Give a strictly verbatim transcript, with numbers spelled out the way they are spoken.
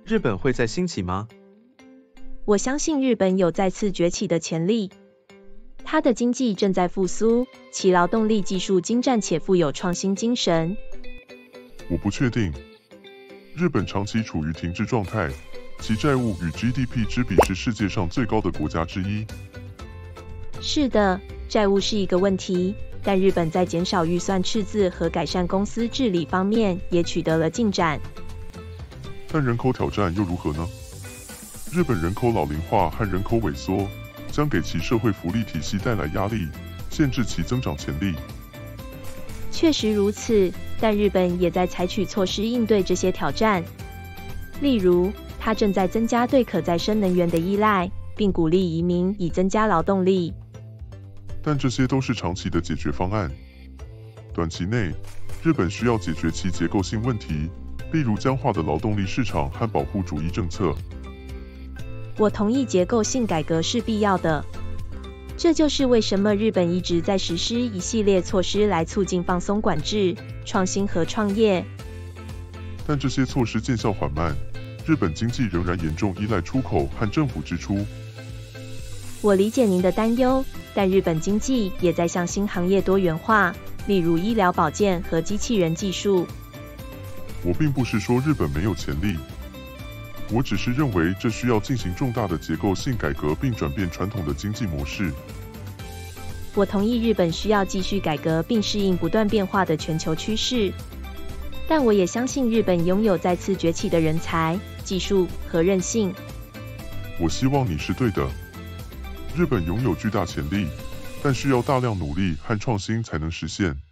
日本会再兴起吗？ 我相信日本有再次崛起的潜力。它的经济正在复苏，其劳动力技术精湛且富有创新精神。 我不确定。日本长期处于停滞状态，其债务与 G D P 之比是世界上最高的国家之一。 是的，债务是一个问题，但日本在减少预算赤字和改善公司治理方面也取得了进展。 但人口挑战又如何呢？日本人口老龄化和人口萎缩将给其社会福利体系带来压力，限制其增长潜力。 确实如此，但日本也在采取措施应对这些挑战。例如，它正在增加对可再生能源的依赖，并鼓励移民以增加劳动力。 但这些都是长期的解决方案。短期内，日本需要解决其结构性问题，例如僵化的劳动力市场和保护主义政策。 我同意结构性改革是必要的。这就是为什么日本一直在实施一系列措施来促进放松管制、创新和创业。 但这些措施见效缓慢，日本经济仍然严重依赖出口和政府支出。 我理解您的担忧，但日本经济也在向新行业多元化，例如医疗保健和机器人技术。 我并不是说日本没有潜力，我只是认为这需要进行重大的结构性改革，并转变传统的经济模式。 我同意日本需要继续改革并适应不断变化的全球趋势，但我也相信日本拥有再次崛起的人才、技术和韧性。 我希望你是对的。日本拥有巨大潜力，但需要大量努力和创新才能实现。